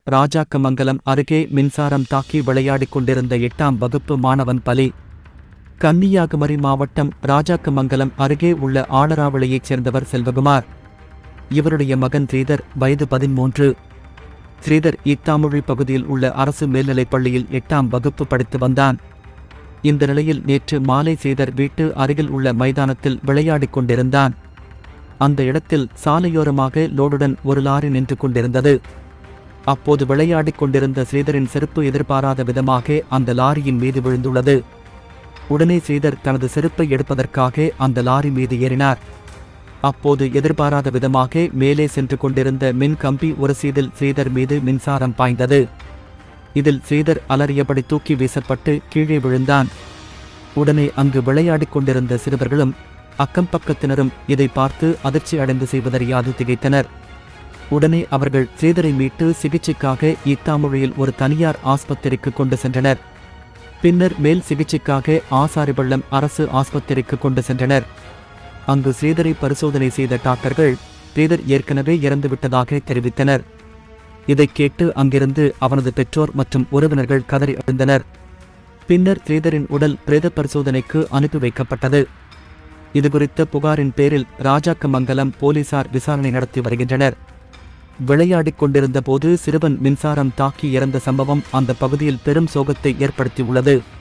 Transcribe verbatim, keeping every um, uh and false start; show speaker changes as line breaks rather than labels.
ராஜாக்கமங்கலம் அருகே மின்சாரம் தாக்கி விளையாடிக் கொண்டிருந்த எட்டாம் வகுப்பு மாணவன் பலி. கன்னியாகுமரி மாவட்டம் ராஜாக்கமங்கலம் அருகே உள்ள ஆலராவளியைச் சேர்ந்தவர் செல்வகுமார். இவருடைய மகன் ஸ்ரீதர், வயது பதிமூன்று. ஸ்ரீதர் ஈத்தாமொழி பகுதியில் உள்ள அரசு மேல்நிலைப் பள்ளியில் எட்டாம் வகுப்பு படித்து வந்தான். இந்த நிலையில் நேற்று மாலை ஸ்ரீதர் வீட்டு அருகில் உள்ள மைதானத்தில் விளையாடிக் கொண்டிருந்தான். அந்த இடத்தில் சாலையோரமாக லோடுடன் ஒரு லாரி நின்று கொண்டிருந்தது. அப்போது விளையாடிக் கொண்டிருந்த ஸ்ரீதரின் செருப்பு எதிர்பாராத விதமாக அந்த லாரியின் மீது விழுந்துள்ளது. உடனே ஸ்ரீதர் தனது செருப்பை எடுப்பதற்காக அந்த லாரி மீது ஏறினார். அப்போது எதிர்பாராத விதமாக மேலே சென்று கொண்டிருந்த மின் கம்பி உரசியதில் ஸ்ரீதர் மீது மின்சாரம் பாய்ந்தது. இதில் ஸ்ரீதர் அலறியபடி தூக்கி வீசப்பட்டு கீழே விழுந்தான். உடனே அங்கு விளையாடிக் கொண்டிருந்த சிறுவர்களும் அக்கம் பக்கத்தினரும் இதை பார்த்து அதிர்ச்சி அடைந்து செய்வதறியாது திகைத்தனர். உடனே அவர்கள் ஸ்ரீதரை மீட்டு சிகிச்சைக்காக ஈத்தாமொழியில் ஒரு தனியார் ஆஸ்பத்திரிக்கு கொண்டு சென்றனர். பின்னர் மேல் சிகிச்சைக்காக ஆசாரிபள்ளம் அரசு ஆஸ்பத்திரிக்கு கொண்டு சென்றனர். அங்கு ஸ்ரீதரை பரிசோதனை செய்த டாக்டர்கள் ஸ்ரீதர் ஏற்கனவே இறந்துவிட்டதாக தெரிவித்தனர். இதைக் கேட்டு அங்கிருந்து அவனது பெற்றோர் மற்றும் உறவினர்கள் கதறி எழுந்தனர். பின்னர் ஸ்ரீதரின் உடல் பிரேத பரிசோதனைக்கு அனுப்பி வைக்கப்பட்டது. இதுகுறித்த புகாரின் பேரில் ராஜாக்கமங்கலம் போலீசார் விசாரணை நடத்தி வருகின்றனர். விளையாடிக் கொண்டிருந்த போது சிறுவன் மின்சாரம் தாக்கி இறந்த சம்பவம் அந்த பகுதியில் பெரும் சோகத்தை ஏற்படுத்தியுள்ளது.